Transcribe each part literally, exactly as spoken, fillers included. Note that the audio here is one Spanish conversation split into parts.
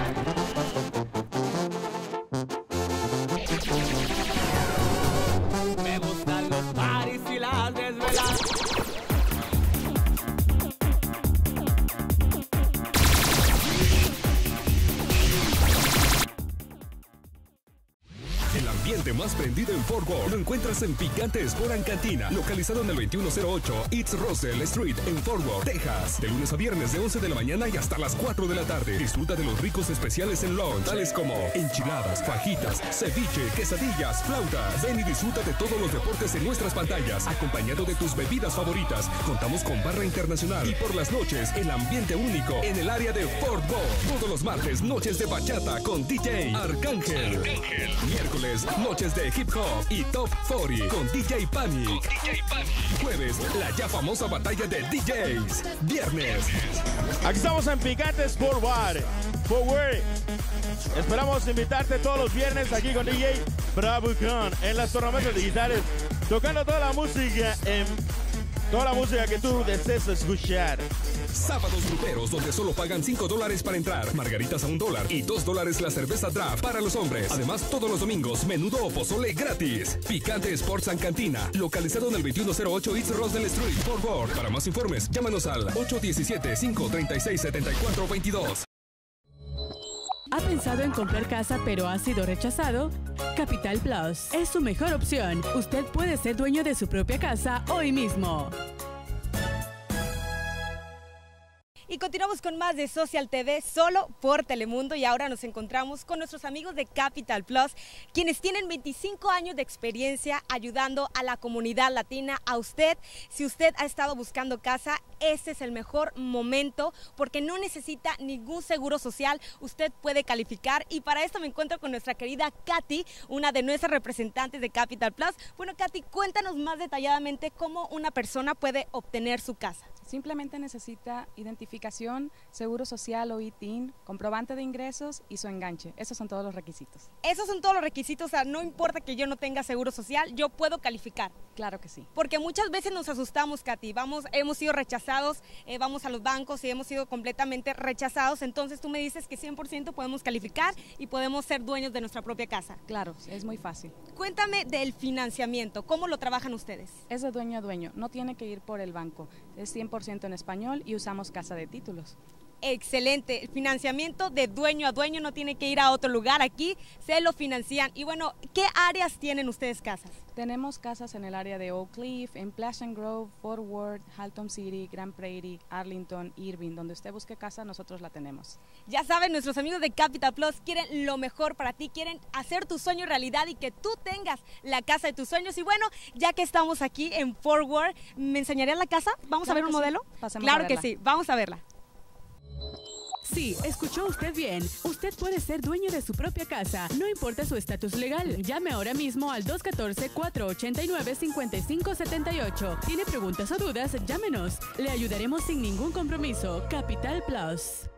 Me gustan los parties y las desveladas. El ambiente más prendido en Fort Worth lo encuentras en Picante Sport and Cantina, localizado en el veintiuno cero ocho East Russell Street en Fort Worth, Texas. De lunes a viernes de once de la mañana y hasta las cuatro de la tarde. Disfruta de los ricos especiales en lunch, tales como enchiladas, fajitas, ceviche, quesadillas, flautas. Ven y disfruta de todos los deportes en nuestras pantallas, acompañado de tus bebidas favoritas. Contamos con barra internacional y por las noches, el ambiente único en el área de Fort Worth. Todos los martes, noches de bachata con D J Arcángel. Arcángel. Miércoles, noches de hip hop y top cuarenta con D J Panic. Con D J Panic. Jueves, la ya famosa batalla de D Js. Viernes. Aquí estamos en Picante Sport Bar. Forward. Esperamos invitarte todos los viernes aquí con D J Bravucon en las tornamentas digitales, tocando toda la música en toda la música que tú desees escuchar. Sábados gruperos donde solo pagan cinco dólares para entrar, margaritas a un dólar y dos dólares la cerveza draft para los hombres. Además, todos los domingos, menudo o pozole gratis. Picante Sports and Cantina, localizado en el veintiuno cero ocho East Russell Street, Fort Worth. Para más informes, llámanos al ocho uno siete, cinco tres seis, siete cuatro dos dos. ¿Ha pensado en comprar casa pero ha sido rechazado? Capital Plus es su mejor opción. Usted puede ser dueño de su propia casa hoy mismo. Y continuamos con más de Social T V solo por Telemundo y ahora nos encontramos con nuestros amigos de Capital Plus, quienes tienen veinticinco años de experiencia ayudando a la comunidad latina. A usted, si usted ha estado buscando casa, este es el mejor momento porque no necesita ningún seguro social, usted puede calificar y para esto me encuentro con nuestra querida Katy, una de nuestras representantes de Capital Plus. Bueno, Katy, cuéntanos más detalladamente cómo una persona puede obtener su casa. Simplemente necesita identificación, seguro social o I T I N, comprobante de ingresos y su enganche. Esos son todos los requisitos. Esos son todos los requisitos, o sea, no importa que yo no tenga seguro social, yo puedo calificar. Claro que sí. Porque muchas veces nos asustamos, Katy, vamos, hemos sido rechazados, eh, vamos a los bancos y hemos sido completamente rechazados, entonces tú me dices que cien por ciento podemos calificar y podemos ser dueños de nuestra propia casa. Claro, es muy fácil. Cuéntame del financiamiento, ¿cómo lo trabajan ustedes? Es de dueño a dueño, no tiene que ir por el banco, es cien por ciento en español y usamos casa de títulos. Excelente, el financiamiento de dueño a dueño, no tiene que ir a otro lugar, aquí se lo financian. Y bueno, ¿qué áreas tienen ustedes casas? Tenemos casas en el área de Oak Cliff, en Pleasant Grove, Fort Worth, Haltom City, Grand Prairie, Arlington, Irving. Donde usted busque casa, nosotros la tenemos. Ya saben, nuestros amigos de Capital Plus quieren lo mejor para ti, quieren hacer tu sueño realidad y que tú tengas la casa de tus sueños. Y bueno, ya que estamos aquí en Fort Worth, ¿me enseñarían la casa? ¿Vamos Claro a ver un sí. modelo? Pasemos Claro a que verla. sí, vamos a verla. Sí, escuchó usted bien. Usted puede ser dueño de su propia casa, no importa su estatus legal. Llame ahora mismo al dos uno cuatro, cuatro ocho nueve, cinco cinco siete ocho. ¿Tiene preguntas o dudas? Llámenos. Le ayudaremos sin ningún compromiso. Capital Plus.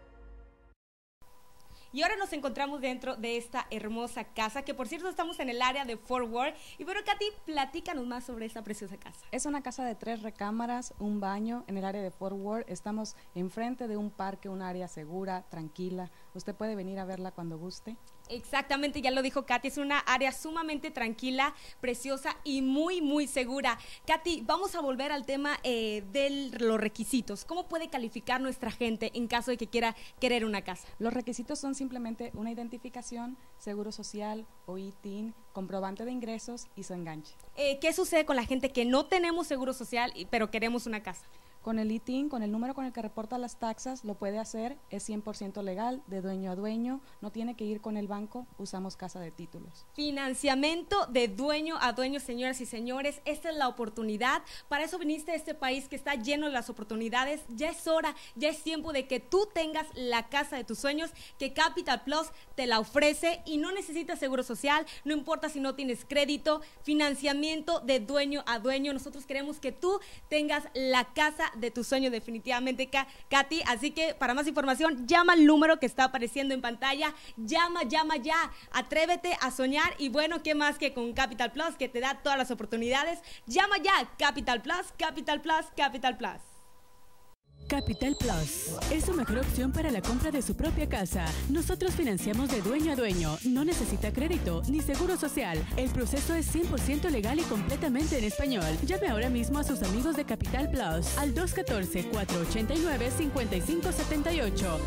Y ahora nos encontramos dentro de esta hermosa casa, que por cierto estamos en el área de Fort Worth. Y bueno, Katy, platícanos más sobre esta preciosa casa. Es una casa de tres recámaras, un baño en el área de Fort Worth. Estamos enfrente de un parque, un área segura, tranquila. Usted puede venir a verla cuando guste. Exactamente, ya lo dijo Katy, es una área sumamente tranquila, preciosa y muy, muy segura. Katy, vamos a volver al tema eh, de los requisitos. ¿Cómo puede calificar nuestra gente en caso de que quiera querer una casa? Los requisitos son simplemente una identificación, seguro social o I T I N, comprobante de ingresos y su enganche. Eh, ¿Qué sucede con la gente que no tenemos seguro social, pero queremos una casa? Con el I T I N, con el número con el que reporta las taxas, lo puede hacer, es cien por ciento legal, de dueño a dueño, no tiene que ir con el banco, usamos casa de títulos. Financiamiento de dueño a dueño, señoras y señores, esta es la oportunidad, para eso viniste a este país que está lleno de las oportunidades, ya es hora, ya es tiempo de que tú tengas la casa de tus sueños, que Capital Plus te la ofrece y no necesitas seguro social, no importa si no tienes crédito, financiamiento de dueño a dueño, nosotros queremos que tú tengas la casa de tu sueño definitivamente, Katy, así que para más información llama al número que está apareciendo en pantalla, llama, llama ya, atrévete a soñar y bueno, ¿qué más que con Capital Plus que te da todas las oportunidades? Llama ya, Capital Plus, Capital Plus, Capital Plus. Capital Plus es su mejor opción para la compra de su propia casa. Nosotros financiamos de dueño a dueño. No necesita crédito ni seguro social. El proceso es cien por ciento legal y completamente en español. Llame ahora mismo a sus amigos de Capital Plus al dos uno cuatro, cuatro ocho nueve, cinco cinco siete ocho.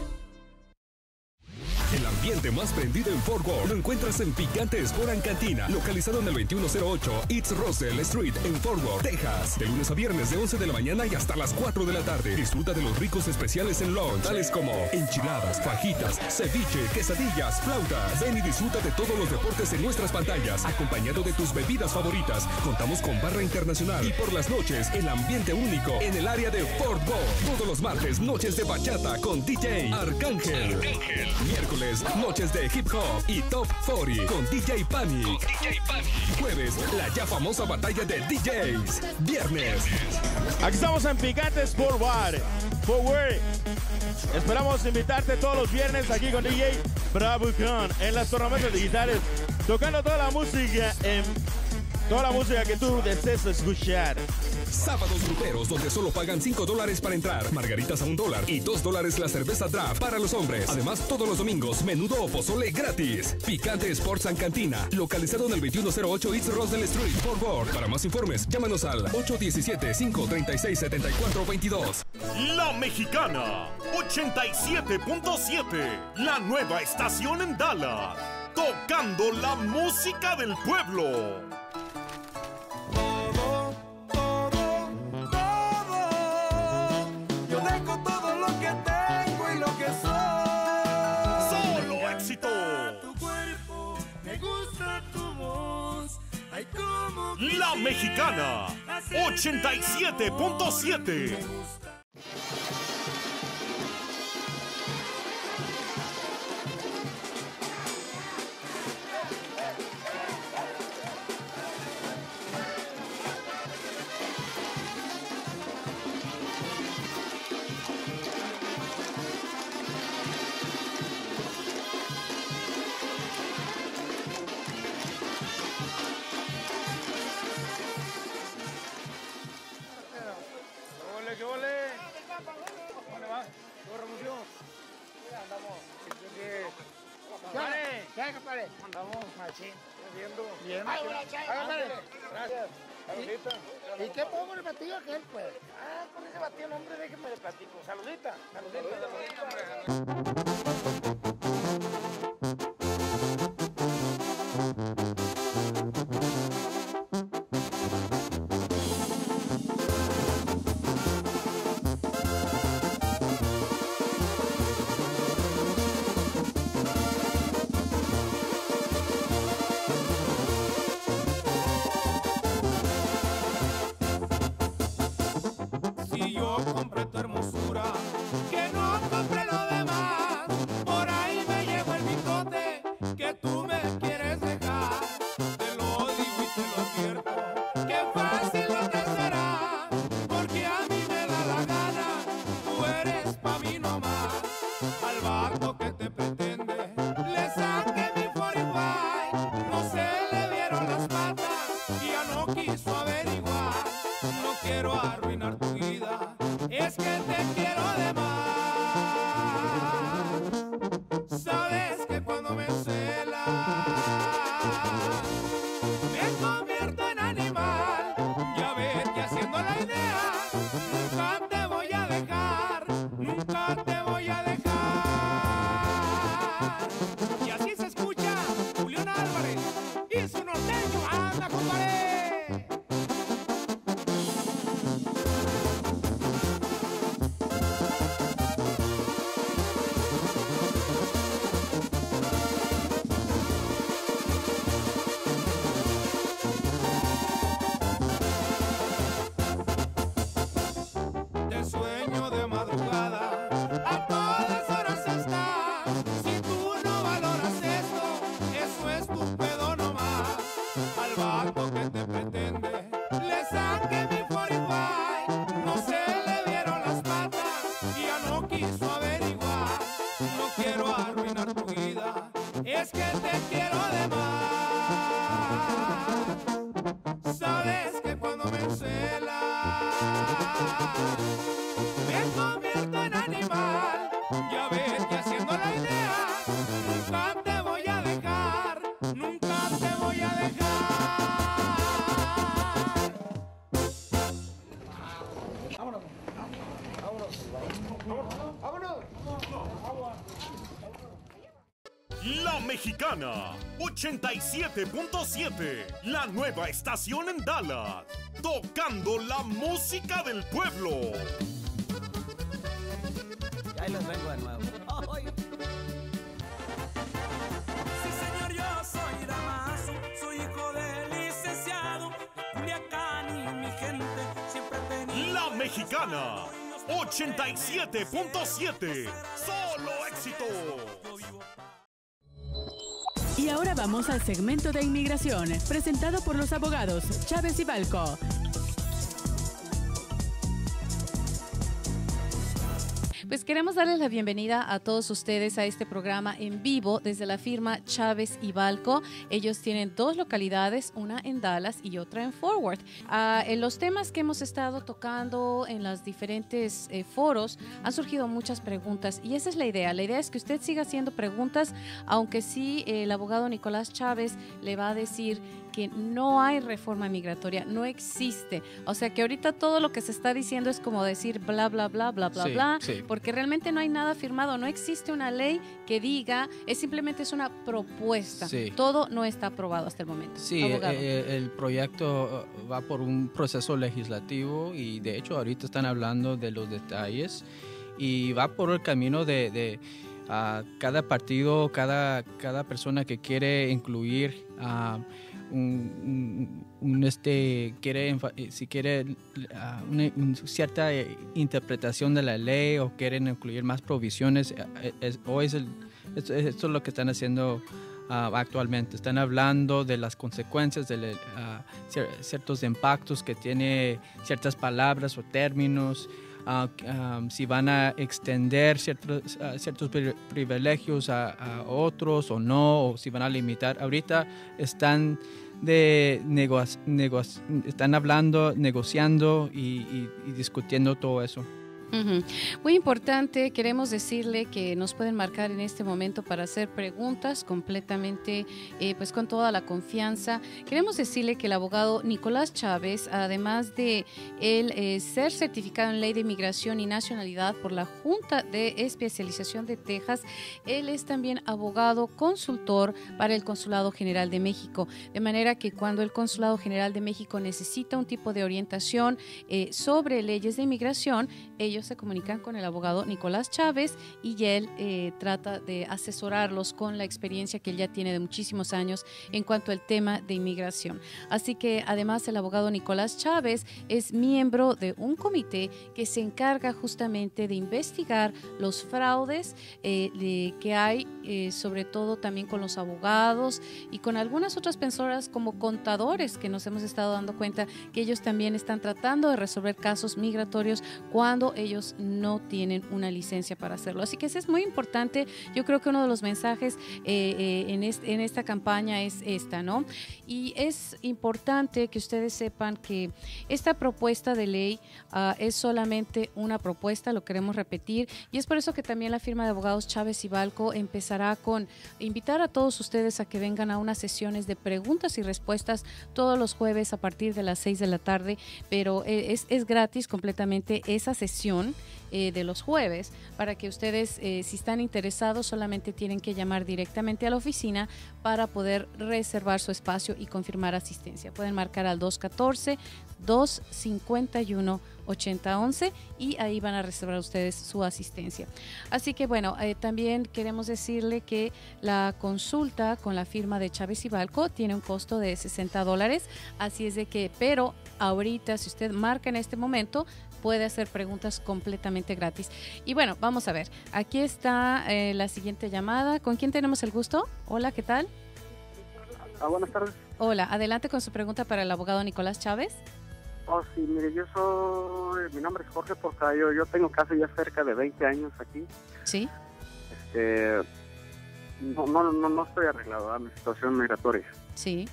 El ambiente más prendido en Fort Worth lo encuentras en Picante Sport Cantina, localizado en el veintiuno cero ocho East Russell Street en Fort Worth, Texas. De lunes a viernes de once de la mañana y hasta las cuatro de la tarde. Disfruta de los ricos especiales en lunch, tales como enchiladas, fajitas, ceviche, quesadillas, flautas. Ven y disfruta de todos los deportes en nuestras pantallas, acompañado de tus bebidas favoritas. Contamos con barra internacional y por las noches el ambiente único en el área de Fort Worth. Todos los martes, noches de bachata con D J Arcángel. Arcángel. Miércoles, noches de hip hop y top cuarenta con D J Panic. Con D J Panic. Jueves, la ya famosa batalla de D Js. Viernes. Aquí estamos en Picante Sport Bar. Fort Worth. Esperamos invitarte todos los viernes aquí con D J Bravucon en las tornamentas digitales, tocando toda la música en toda la música que tú desees escuchar. Sábados gruperos donde solo pagan cinco dólares para entrar, margaritas a un dólar y dos dólares la cerveza draft para los hombres. Además, todos los domingos, menudo o pozole gratis. Picante Sports and Cantina, localizado en el veintiuno cero ocho East Rosdale Street, Fort Worth. Para más informes, llámanos al ocho uno siete, cinco tres seis, siete cuatro dos dos. La Mexicana, ochenta y siete punto siete, la nueva estación en Dallas, tocando la música del pueblo. La Mexicana, ochenta y siete punto siete. ¿Qué ole? ¿Dónde va? ¿Todo remoción? Andamos. ¿Qué? ¿Qué, compadre? Andamos, machín. Viendo. Bien. Ay, buena chay. Gracias. Saludita. ¿Y qué pongo en el batido aquel, pues? Ah, con ese batido, no, hombre, déjeme le platico. Saludita. Saludita. Saludita. Si yo compré tu hermosura, que no compré lo demás, por ahí me llevo La Mexicana, ochenta y siete punto siete, la nueva estación en Dallas, tocando la música del pueblo. Y ahí los vengo de nuevo. ¡Ay! Sí, señor, yo soy Damaso, soy hijo de licenciado, de Culiacán y mi gente siempre ha tenido... La Mexicana, ochenta y siete punto siete, solo éxito. Y ahora vamos al segmento de inmigración, presentado por los abogados Chávez y Balco. Pues queremos darles la bienvenida a todos ustedes a este programa en vivo desde la firma Chávez y Balco. Ellos tienen dos localidades, una en Dallas y otra en Fort Worth. Uh, en los temas que hemos estado tocando en los diferentes eh, foros han surgido muchas preguntas y esa es la idea. La idea es que usted siga haciendo preguntas, aunque sí eh, el abogado Nicolás Chávez le va a decir que no hay reforma migratoria, no existe. O sea que ahorita todo lo que se está diciendo es como decir bla, bla, bla, bla, bla, sí, bla, sí. porque realmente no hay nada firmado, no existe una ley que diga, es simplemente es una propuesta. Sí. Todo no está aprobado hasta el momento. Sí, eh, el proyecto va por un proceso legislativo y de hecho ahorita están hablando de los detalles y va por el camino de... de uh, cada partido, cada, cada persona que quiere incluir... Uh, Un, un, un este quiere si quiere uh, una, una cierta interpretación de la ley o quieren incluir más provisiones es, o es el, esto, esto es lo que están haciendo uh, actualmente. Están hablando de las consecuencias de uh, ciertos impactos que tiene ciertas palabras o términos. Uh, um, si van a extender ciertos, uh, ciertos privilegios a, a otros o no, o si van a limitar. Ahorita están, de nego nego están hablando, negociando y, y, y discutiendo todo eso. Uh-huh. Muy importante, queremos decirle que nos pueden marcar en este momento para hacer preguntas completamente, eh, pues con toda la confianza. Queremos decirle que el abogado Nicolás Chávez, además de él eh, ser certificado en Ley de Inmigración y Nacionalidad por la Junta de Especialización de Texas, él es también abogado consultor para el Consulado General de México, de manera que cuando el Consulado General de México necesita un tipo de orientación eh, sobre leyes de inmigración, ellos se comunican con el abogado Nicolás Chávez y él eh, trata de asesorarlos con la experiencia que él ya tiene de muchísimos años en cuanto al tema de inmigración. Así que además el abogado Nicolás Chávez es miembro de un comité que se encarga justamente de investigar los fraudes eh, de, que hay, eh, sobre todo también con los abogados y con algunas otras personas como contadores que nos hemos estado dando cuenta que ellos también están tratando de resolver casos migratorios cuando ellos no tienen una licencia para hacerlo. Así que eso es muy importante. Yo creo que uno de los mensajes eh, eh, en, est en esta campaña es esta, ¿no? Y es importante que ustedes sepan que esta propuesta de ley uh, es solamente una propuesta, lo queremos repetir, y es por eso que también la firma de abogados Chávez y Balco empezará con invitar a todos ustedes a que vengan a unas sesiones de preguntas y respuestas todos los jueves a partir de las seis de la tarde, pero eh, es, es gratis completamente esa sesión Eh, de los jueves, para que ustedes, eh, si están interesados, solamente tienen que llamar directamente a la oficina para poder reservar su espacio y confirmar asistencia. Pueden marcar al dos uno cuatro, dos cinco uno, ocho cero uno uno y ahí van a reservar ustedes su asistencia. Así que bueno, eh, también queremos decirle que la consulta con la firma de Chávez y Balco tiene un costo de sesenta dólares, así es de que, pero ahorita si usted marca en este momento, puede hacer preguntas completamente gratis. Y bueno, vamos a ver, aquí está eh, la siguiente llamada. ¿Con quién tenemos el gusto? Hola, ¿qué tal? Ah, buenas tardes. Hola, adelante con su pregunta para el abogado Nicolás Chávez. Oh, sí, mire, yo soy, mi nombre es Jorge Porcayo, yo tengo casi ya cerca de veinte años aquí. Sí. Este, no, no, no, no estoy arreglado a mi situación migratoria. Sí.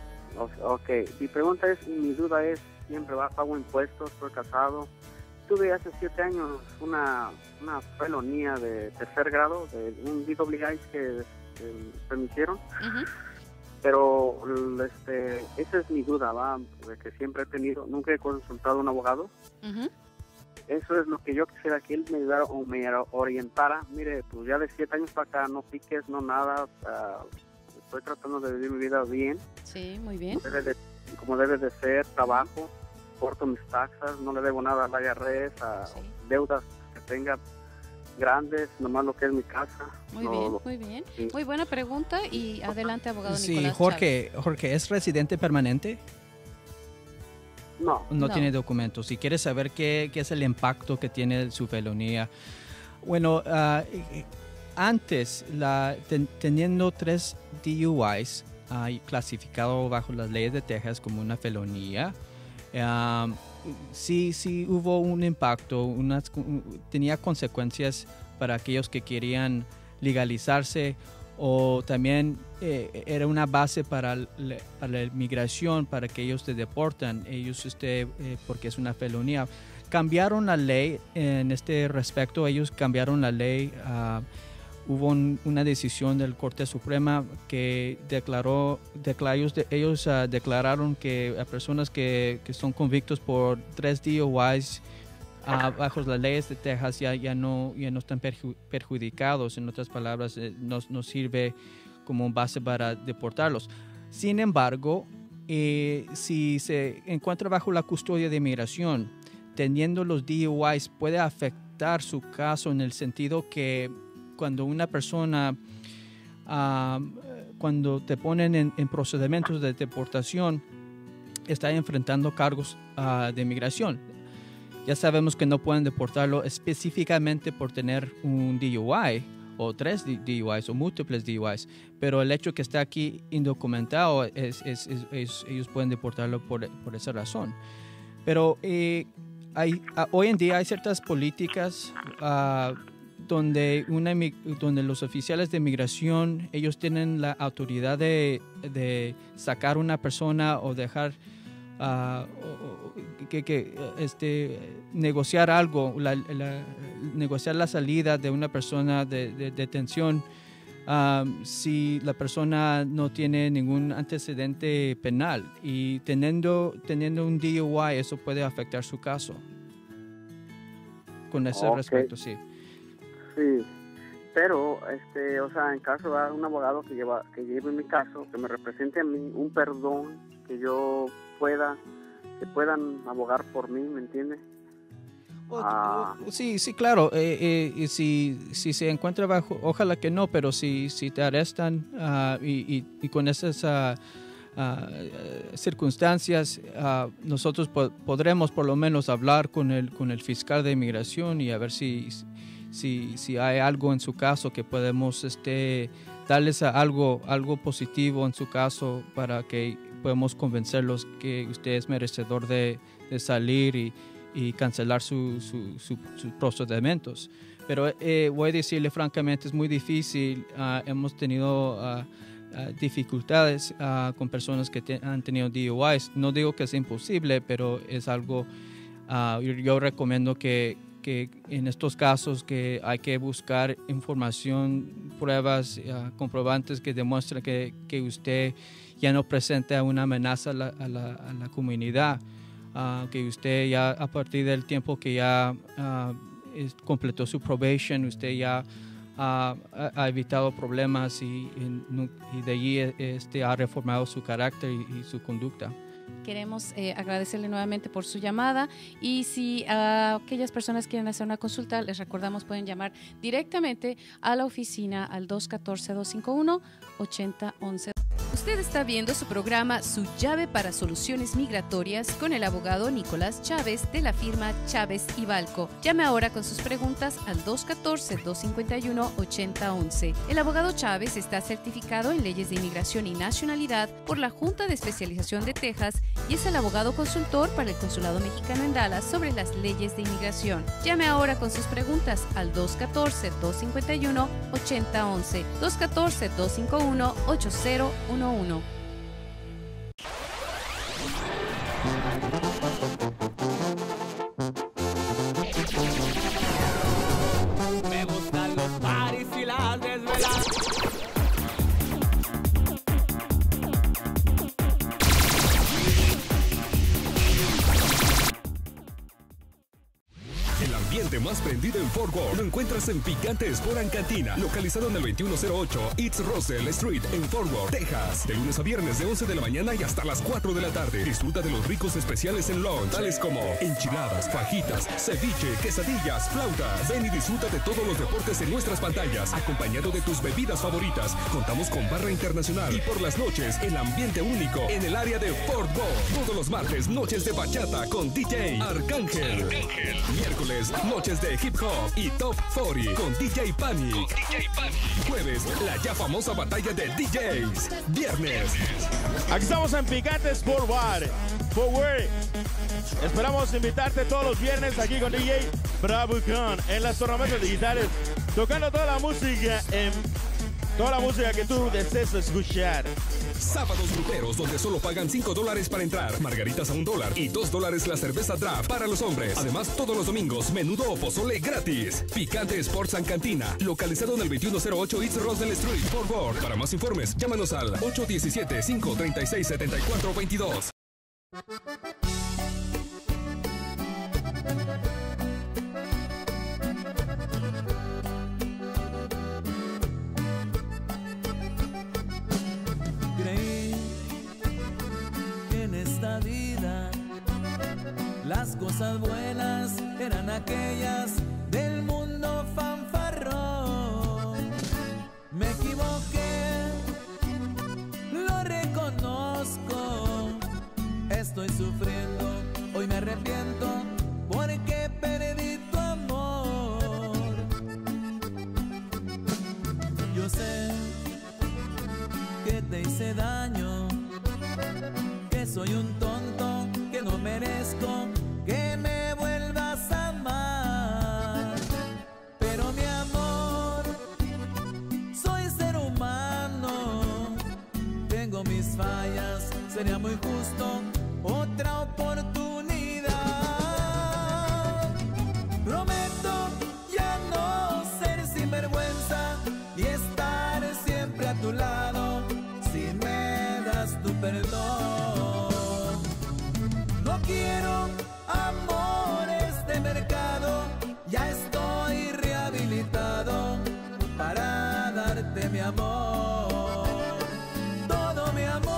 O, ok, mi pregunta es, mi duda es, siempre va, pago impuestos, estoy casado. Tuve hace siete años una, una felonía de tercer grado, de un D W I que, que me hicieron. Uh-huh. Pero este, esa es mi duda, ¿va? De que siempre he tenido, nunca he consultado a un abogado. Uh-huh. eso es lo que yo quisiera que él me ayudara o me orientara. Mire, pues ya de siete años para acá, no piques, no nada. Uh, estoy tratando de vivir mi vida bien. Sí, muy bien. Como debe de, como debe de ser, trabajo, corto mis taxas, no le debo nada al I R S, a sí. deudas que tenga grandes, nomás lo que es mi casa. Muy no, bien, lo, muy bien. Sí. Muy buena pregunta y adelante, abogado Sí, Nicolás Jorge, Chávez. Jorge, ¿es residente permanente? No. No, No. tiene documentos. Si quieres saber qué, qué es el impacto que tiene su felonía. Bueno, uh, antes, la, ten, teniendo tres D U Is uh, clasificado bajo las leyes de Texas como una felonía, uh, sí, sí hubo un impacto, unas, tenía consecuencias para aquellos que querían legalizarse, o también eh, era una base para, la, para la inmigración, para que ellos te deportan, ellos este, eh, porque es una felonía. Cambiaron la ley en este respecto, ellos cambiaron la ley. Uh, hubo un, una decisión del Corte Suprema que declaró, declaró ellos, de, ellos uh, declararon que a personas que, que son convictos por tres D U Is uh, bajo las leyes de Texas ya, ya, no, ya no están perju perjudicados. En otras palabras, eh, no, no sirve como base para deportarlos. Sin embargo, eh, si se encuentra bajo la custodia de inmigración, teniendo los D U Is puede afectar su caso en el sentido que cuando una persona, uh, cuando te ponen en, en procedimientos de deportación, está enfrentando cargos uh, de inmigración. Ya sabemos que no pueden deportarlo específicamente por tener un D U I o tres D U Is o múltiples D U Is, pero el hecho que está aquí indocumentado, es, es, es, es, ellos pueden deportarlo por, por esa razón. Pero eh, hay, uh, hoy en día hay ciertas políticas uh, donde, una, donde los oficiales de inmigración, ellos tienen la autoridad de, de sacar una persona o dejar uh, o, que, que este, negociar algo, la, la, negociar la salida de una persona de, de detención um, si la persona no tiene ningún antecedente penal, y teniendo, teniendo un D U I eso puede afectar su caso. Con ese okay. respecto, sí. Sí, pero, este, o sea, en caso de un abogado que lleva, que lleve mi caso, que me represente a mí, un perdón, que yo pueda, que puedan abogar por mí, ¿me entiende? Oh, ah. Sí, sí, claro. Eh, eh, si, si se encuentra bajo, ojalá que no, pero si, si te arrestan uh, y, y, y con esas uh, uh, circunstancias, uh, nosotros po podremos por lo menos hablar con el, con el fiscal de inmigración y a ver si... Si, si hay algo en su caso que podemos este, darles a algo, algo positivo en su caso para que podamos convencerlos que usted es merecedor de, de salir y, y cancelar sus su, su, su procedimientos. Pero eh, voy a decirle francamente, es muy difícil. Uh, hemos tenido uh, uh, dificultades uh, con personas que te, han tenido D U Is. No digo que es imposible, pero es algo, uh, yo, yo recomiendo que que en estos casos que hay que buscar información, pruebas, uh, comprobantes que demuestren que, que usted ya no presenta una amenaza a la, a la, a la comunidad, uh, que usted ya a partir del tiempo que ya uh, es, completó su probation, usted ya uh, ha, ha evitado problemas y, y, y de allí este, ha reformado su carácter y, y su conducta. Queremos eh, agradecerle nuevamente por su llamada, y si uh, aquellas personas quieren hacer una consulta, les recordamos pueden llamar directamente a la oficina al dos uno cuatro, dos cinco uno, ocho cero uno uno. Usted está viendo su programa Su Llave para Soluciones Migratorias con el abogado Nicolás Chávez de la firma Chávez y Balco. Llame ahora con sus preguntas al dos uno cuatro, dos cinco uno, ocho cero uno uno. El abogado Chávez está certificado en leyes de inmigración y nacionalidad por la Junta de Especialización de Texas y es el abogado consultor para el Consulado Mexicano en Dallas sobre las leyes de inmigración. Llame ahora con sus preguntas al dos uno cuatro, dos cinco uno, ocho cero uno uno. dos uno cuatro, dos cinco uno, ocho cero uno uno. Me gustan los paris y las desveladas. más prendido en Fort Worth lo encuentras en Picantes Sport Cantina, localizado en el veintiuno cero ocho East Russell Street en Fort Worth, Texas. De lunes a viernes de once de la mañana y hasta las cuatro de la tarde. Disfruta de los ricos especiales en lunch, tales como enchiladas, fajitas, ceviche, quesadillas, flautas. Ven y disfruta de todos los deportes en nuestras pantallas, acompañado de tus bebidas favoritas. Contamos con barra internacional y por las noches el ambiente único en el área de Fort Worth. Todos los martes, noches de bachata con D J Arcángel. Arcángel. Miércoles, noches de hip hop y top cuarenta con D J Panic. Con D J Panic. Jueves, la ya famosa batalla de D Js. Viernes. Aquí estamos en Picantes Sport Bar. Forward. Esperamos invitarte todos los viernes aquí con D J Bravucon en las tornamentas digitales, tocando toda la música en toda la música que tú desees escuchar. Sábados gruperos donde solo pagan cinco dólares para entrar, margaritas a un dólar y dos dólares la cerveza draft para los hombres. Además, todos los domingos, menudo o pozole gratis. Picante Sports and Cantina, localizado en el veintiuno cero ocho East Russell Street, Fort Worth. Para más informes, llámanos al ocho uno siete, cinco tres seis, siete cuatro dos dos. Vida, las cosas buenas eran aquellas del mundo fanfarrón. Me equivoqué, lo reconozco. Estoy sufriendo, hoy me arrepiento porque perdí tu amor. Yo sé que te hice daño, que soy un tonto, que no merezco que me vuelvas a amar. Pero mi amor, soy ser humano, tengo mis fallas, sería muy justo otra oportunidad. Prometo ya no ser sinvergüenza y estar siempre a tu lado si me das tu perdón. No quiero amores de mercado, ya estoy rehabilitado para darte mi amor, todo mi amor.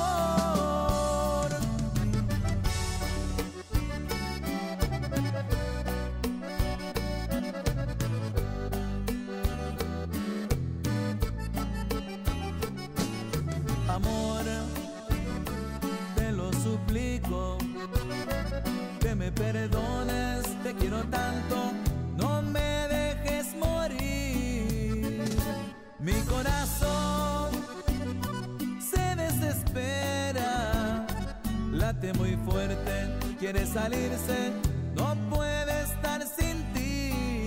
Amor, te lo suplico, que me perdones, te quiero tanto, no me dejes morir. Mi corazón se desespera, late muy fuerte, quiere salirse, no puede estar sin ti.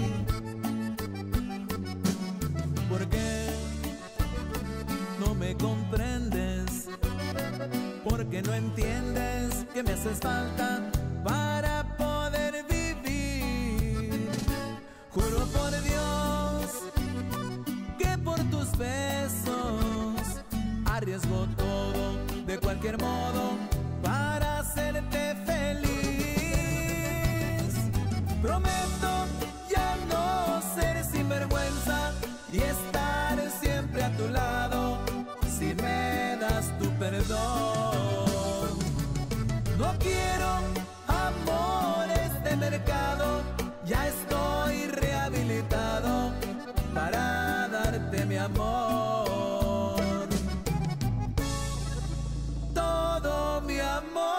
¿Por qué no me comprendes? Porque no entiendes que me haces falta para poder vivir. Juro por Dios que por tus besos arriesgo todo de cualquier modo para hacerte feliz. Prometo ya no ser sinvergüenza y estar siempre a tu lado si me das tu perdón. No quiero amores de mercado, ya estoy rehabilitado para darte mi amor, todo mi amor.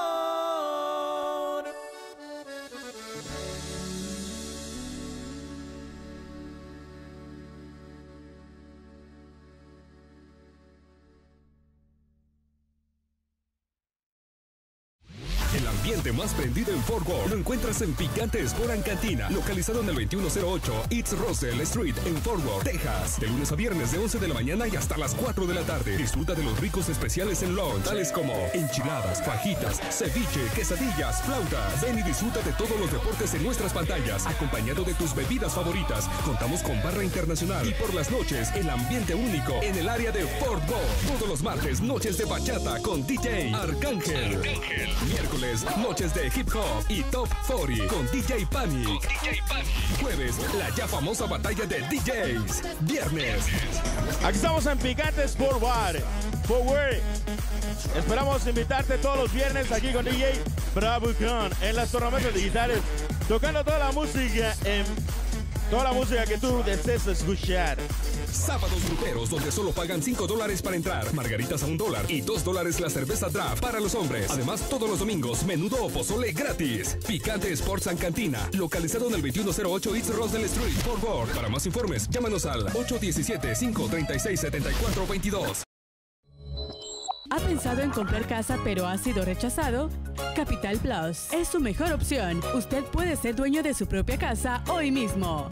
El ambiente más prendido en Fort Worth lo encuentras en Picante Sport Cantina, localizado en el veintiuno cero ocho East Russell Street en Fort Worth, Texas. De lunes a viernes de once de la mañana y hasta las cuatro de la tarde. Disfruta de los ricos especiales en lunch, tales como enchiladas, fajitas, ceviche, quesadillas, flautas. Ven y disfruta de todos los deportes en nuestras pantallas, acompañado de tus bebidas favoritas. Contamos con barra internacional y por las noches el ambiente único en el área de Fort Worth. Todos los martes, noches de bachata con D J Arcángel. Arcángel. Miércoles, Noches de hip hop y top cuarenta con D J Panic. Jueves, la ya famosa batalla de D Js. Viernes. Aquí estamos en Picante Sport Bar. Forward. Esperamos invitarte todos los viernes aquí con D J Bravucon en las tornamentas digitales, tocando toda la música en toda la música que tú desees escuchar. Sábados gruperos donde solo pagan cinco dólares para entrar, margaritas a un dólar y dos dólares la cerveza draft para los hombres. Además, todos los domingos, menudo o pozole gratis. Picante Sports and Cantina, localizado en el veintiuno cero ocho East Rosdale Street, Fort Worth. Para más informes, llámanos al ocho uno siete, cinco tres seis, siete cuatro dos dos. ¿Ha pensado en comprar casa pero ha sido rechazado? Capital Plus es su mejor opción. Usted puede ser dueño de su propia casa hoy mismo.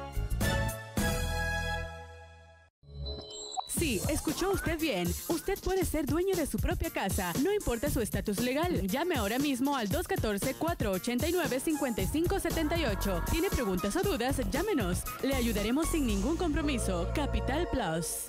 Sí, escuchó usted bien. Usted puede ser dueño de su propia casa. No importa su estatus legal. Llame ahora mismo al dos uno cuatro, cuatro ocho nueve, cinco cinco siete ocho. ¿Tiene preguntas o dudas? Llámenos. Le ayudaremos sin ningún compromiso. Capital Plus.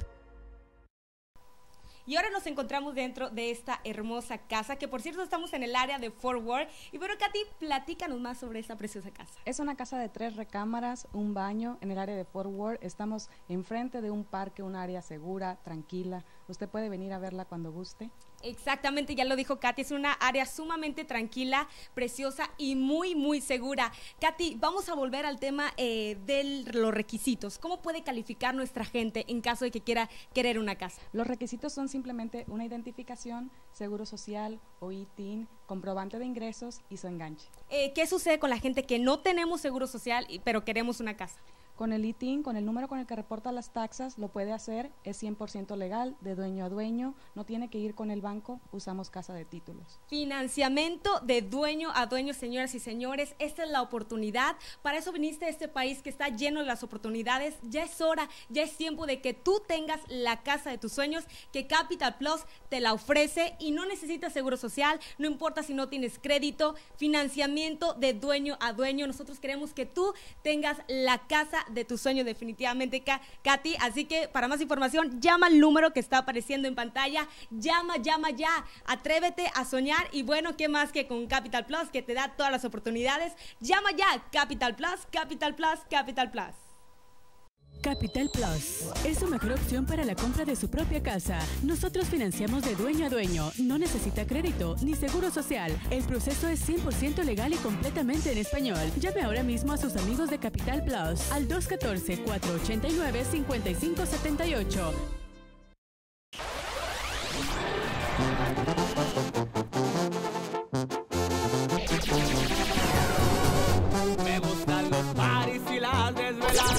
Y ahora nos encontramos dentro de esta hermosa casa, que por cierto estamos en el área de Fort Worth. Y bueno, Katy, platícanos más sobre esta preciosa casa. Es una casa de tres recámaras, un baño en el área de Fort Worth. Estamos enfrente de un parque, un área segura, tranquila. Usted puede venir a verla cuando guste. Exactamente, ya lo dijo Katy, es una área sumamente tranquila, preciosa y muy, muy segura. Katy, vamos a volver al tema eh, de los requisitos. ¿Cómo puede calificar nuestra gente en caso de que quiera querer una casa? Los requisitos son simplemente una identificación, seguro social o I T I N, comprobante de ingresos y su enganche. Eh, ¿Qué sucede con la gente que no tenemos seguro social pero queremos una casa? Con el I T I N, con el número con el que reporta las taxas, lo puede hacer, es cien por ciento legal, de dueño a dueño, no tiene que ir con el banco, usamos casa de títulos. Financiamiento de dueño a dueño, señoras y señores, esta es la oportunidad, para eso viniste a este país que está lleno de las oportunidades, ya es hora, ya es tiempo de que tú tengas la casa de tus sueños, que Capital Plus te la ofrece y no necesitas seguro social, no importa si no tienes crédito, financiamiento de dueño a dueño, nosotros queremos que tú tengas la casa de tu sueño definitivamente, Katy, así que para más información llama al número que está apareciendo en pantalla, llama, llama ya, atrévete a soñar y bueno, ¿qué más que con Capital Plus que te da todas las oportunidades? Llama ya, Capital Plus, Capital Plus, Capital Plus. Capital Plus es su mejor opción para la compra de su propia casa. Nosotros financiamos de dueño a dueño. No necesita crédito ni seguro social. El proceso es cien por ciento legal y completamente en español. Llame ahora mismo a sus amigos de Capital Plus al dos uno cuatro, cuatro ocho nueve, cinco cinco siete ocho. Me gustan los paris y las desveladas.